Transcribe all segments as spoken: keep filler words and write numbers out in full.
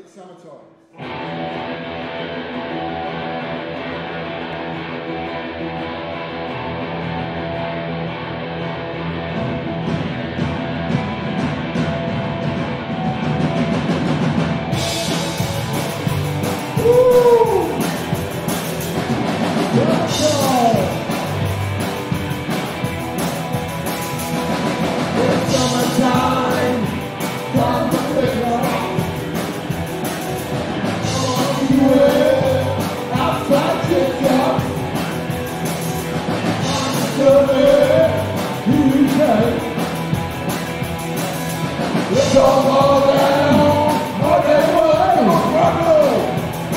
Classic Summertime. Let's all go down, all day way, rock and roll.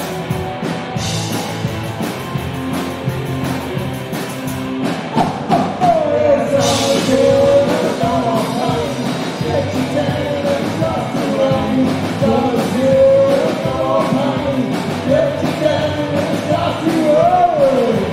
Oh, oh, it's all good, it's all pain. Get you down and start to rain. It's all good, it's all pain. Get you down and start to rain.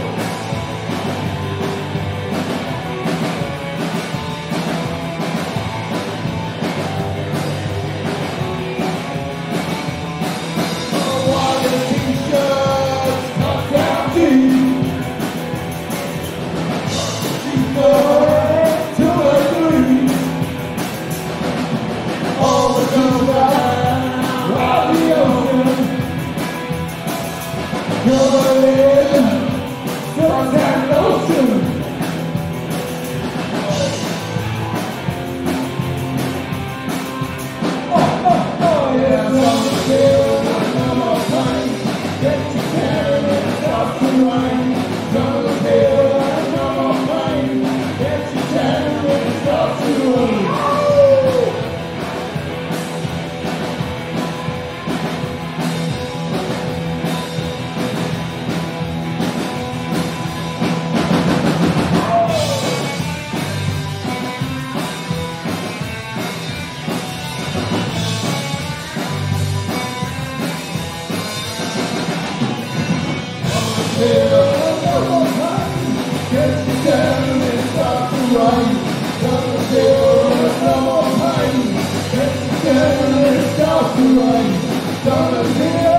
Get you down and start to rain. Gonna feel there's no more pain. Get you down and start to rain. Gonna feel